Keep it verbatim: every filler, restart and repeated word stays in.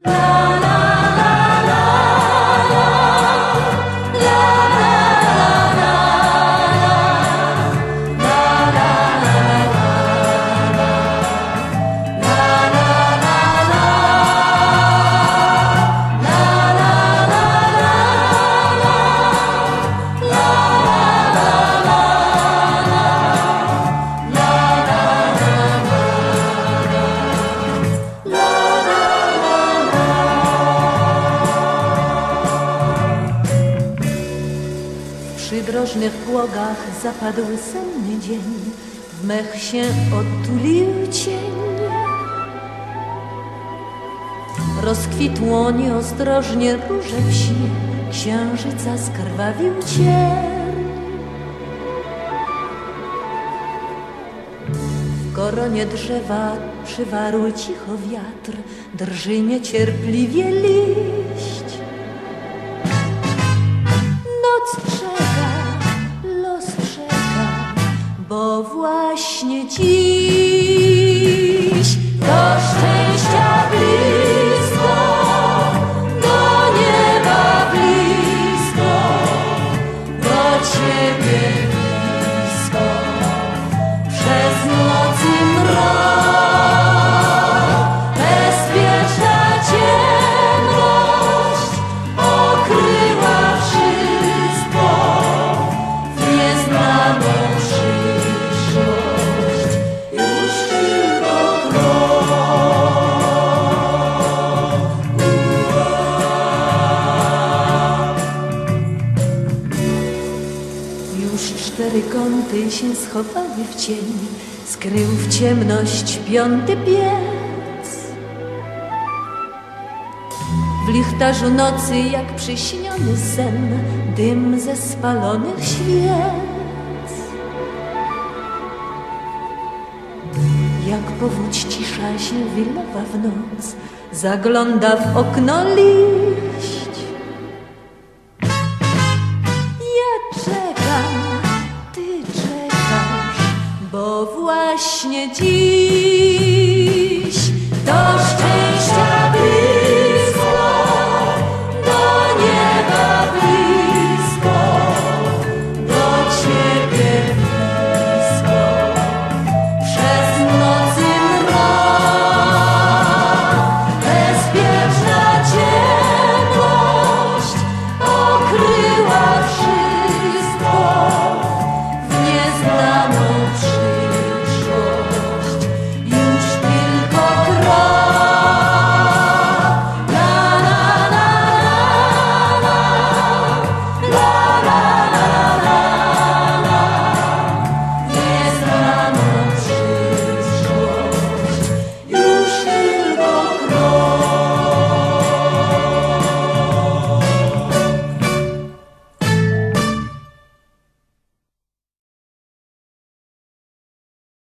W przydrożnych płogach zapadł senny dzień, w mech się otulił cień. Rozkwitło nieostrożnie róże w śnie, księżyca skrwawił cień. W koronie drzewa przywarł cicho wiatr, drży niecierpliwie liść. Noc czeka, los czeka, bo właśnie dziś do szczęścia blisko, do nieba blisko, do ciebie blisko, przez nocy mrok, bezpieczna ciemność okryła wszystko, w nieznaną przyszłość już tylko krok. Już cztery kąty się schowały w cień, skrył w ciemność piąty piec. W lichtarzu nocy jak przyśniony sen, dym ze spalonych świec. Jak powódź cisza się wylewa w noc, zagląda w okno lis.